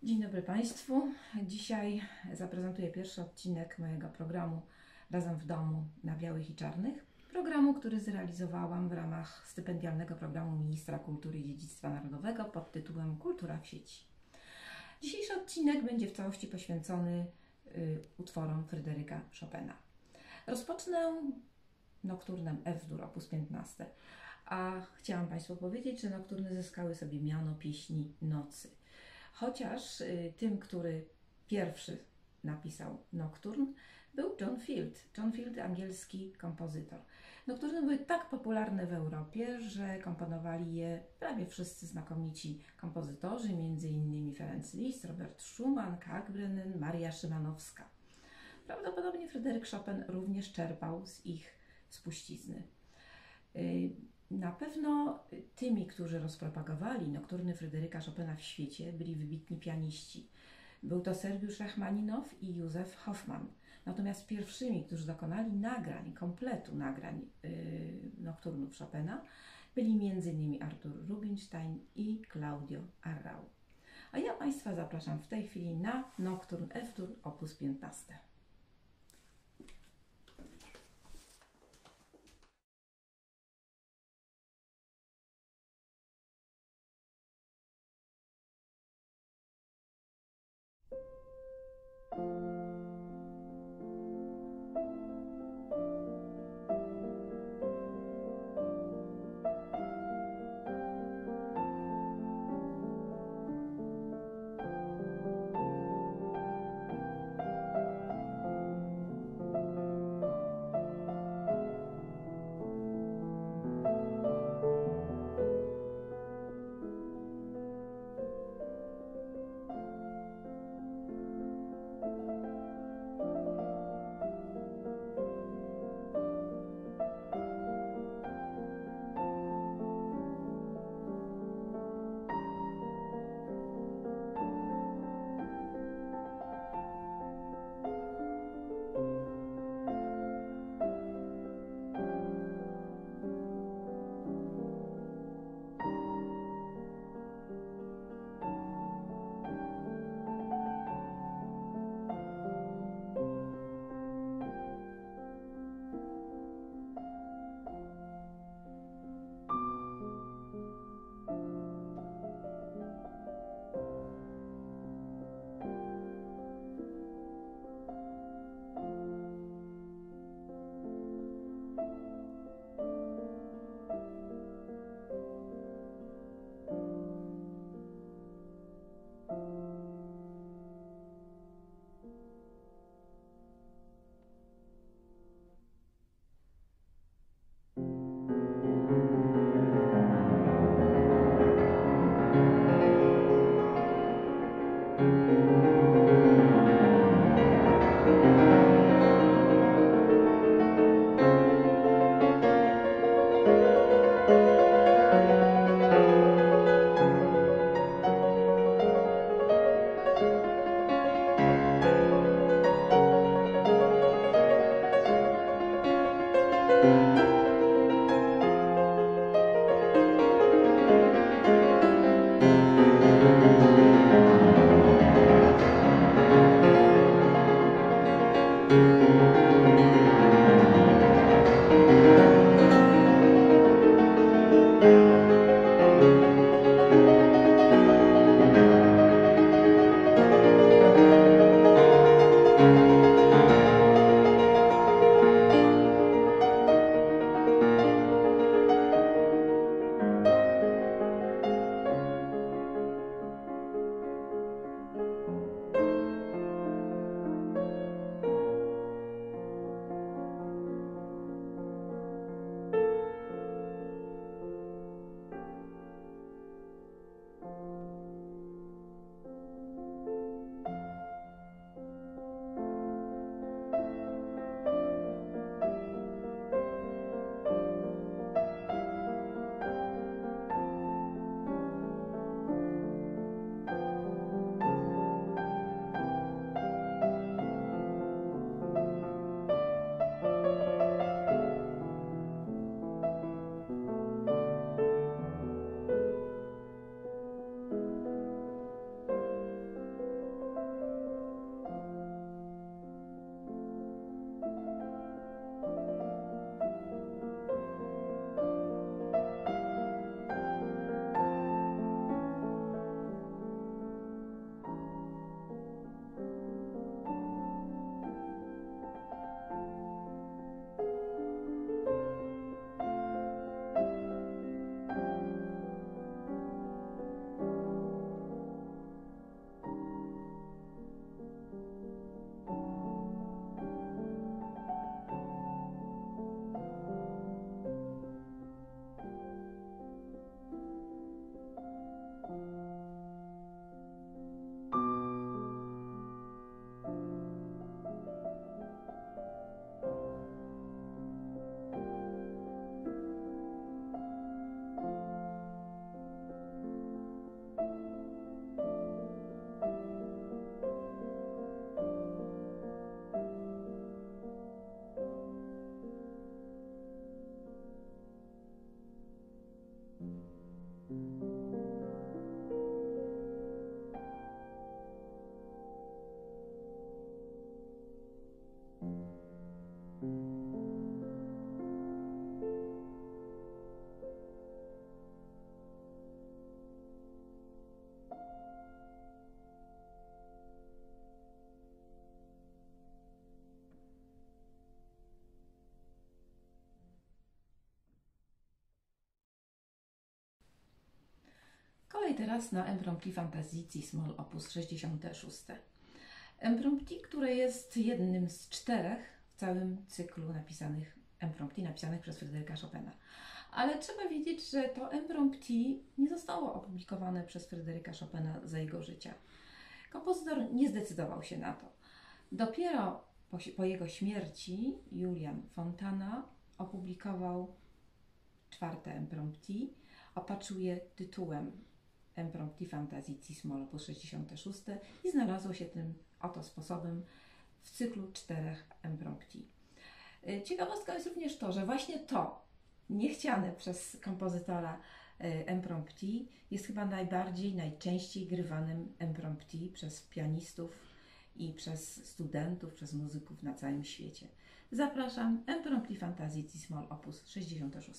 Dzień dobry Państwu. Dzisiaj zaprezentuję pierwszy odcinek mojego programu Razem w domu na białych i czarnych. Programu, który zrealizowałam w ramach stypendialnego programu Ministra Kultury i Dziedzictwa Narodowego pod tytułem Kultura w sieci. Dzisiejszy odcinek będzie w całości poświęcony utworom Fryderyka Chopina. Rozpocznę nokturnem F-dur op. 15, a chciałam Państwu powiedzieć, że nokturny zyskały sobie miano pieśni nocy. Chociaż tym, który pierwszy napisał nokturn, był John Field. John Field, angielski kompozytor. Nokturny były tak popularne w Europie, że komponowali je prawie wszyscy znakomici kompozytorzy, m.in. Ferenc Liszt, Robert Schumann, Kalkbrenner, Maria Szymanowska. Prawdopodobnie Fryderyk Chopin również czerpał z ich spuścizny. Na pewno tymi, którzy rozpropagowali nokturny Fryderyka Chopina w świecie, byli wybitni pianiści. Był to Sergiusz Rachmaninow i Józef Hofmann. Natomiast pierwszymi, którzy dokonali nagrań, kompletu nagrań nokturnów Chopina, byli m.in. Artur Rubinstein i Claudio Arrau. A ja Państwa zapraszam w tej chwili na nokturn F-dur op. 15. Zagramy teraz na Impromptu Fantazji C-Moll op. 66. Impromptu, które jest jednym z 4 w całym cyklu Impromptu napisanych przez Fryderyka Chopina. Ale trzeba wiedzieć, że to Impromptu nie zostało opublikowane przez Fryderyka Chopina za jego życia. Kompozytor nie zdecydował się na to. Dopiero po jego śmierci Julian Fontana opublikował 4. Impromptu, opatrzył je tytułem Impromptu Fantazji C-Moll op. 66 i znalazło się tym oto sposobem w cyklu 4 Impromptu. Ciekawostką jest również to, że właśnie to niechciane przez kompozytora Impromptu jest chyba najczęściej grywanym Impromptu przez pianistów i przez studentów, przez muzyków na całym świecie. Zapraszam, Impromptu Fantazji C-Moll op. 66.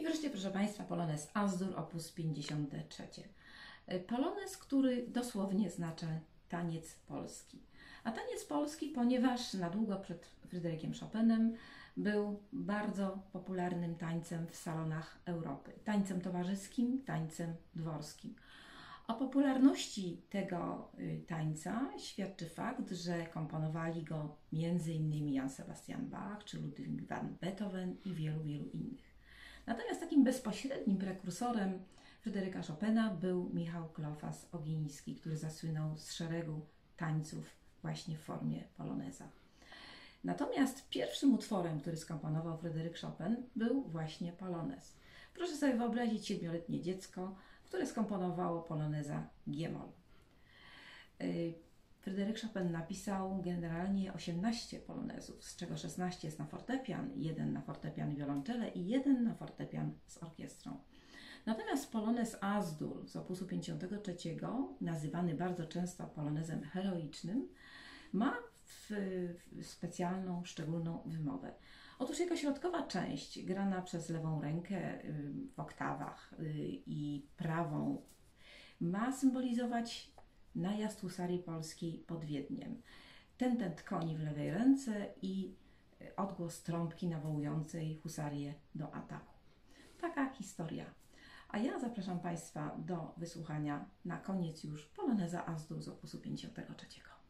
I wreszcie, proszę Państwa, polonez As-Dur op. 53. Polonez, który dosłownie znaczy taniec polski. A taniec polski, ponieważ na długo przed Fryderykiem Chopinem był bardzo popularnym tańcem w salonach Europy. Tańcem towarzyskim, tańcem dworskim. O popularności tego tańca świadczy fakt, że komponowali go m.in. Jan Sebastian Bach czy Ludwig van Beethoven i wielu innych. Natomiast takim bezpośrednim prekursorem Fryderyka Chopina był Michał Klopas-Ogiński, który zasłynął z szeregu tańców właśnie w formie poloneza. Natomiast pierwszym utworem, który skomponował Fryderyk Chopin, był właśnie polonez. Proszę sobie wyobrazić 7-letnie dziecko, które skomponowało poloneza G-moll. Fryderyk Chopin napisał generalnie 18 polonezów, z czego 16 jest na fortepian, 1 na fortepian i wiolonczele i 1 na fortepian z orkiestrą. Natomiast polonez As-Dur z opusu 53, nazywany bardzo często polonezem heroicznym, ma specjalną, szczególną wymowę. Otóż jego środkowa część, grana przez lewą rękę w oktawach i prawą, ma symbolizować najazd husarii polskiej pod Wiedniem. Tentent koni w lewej ręce i odgłos trąbki nawołującej husarię do ataku. Taka historia. A ja zapraszam Państwa do wysłuchania na koniec już poloneza As-Dur z opusu 53.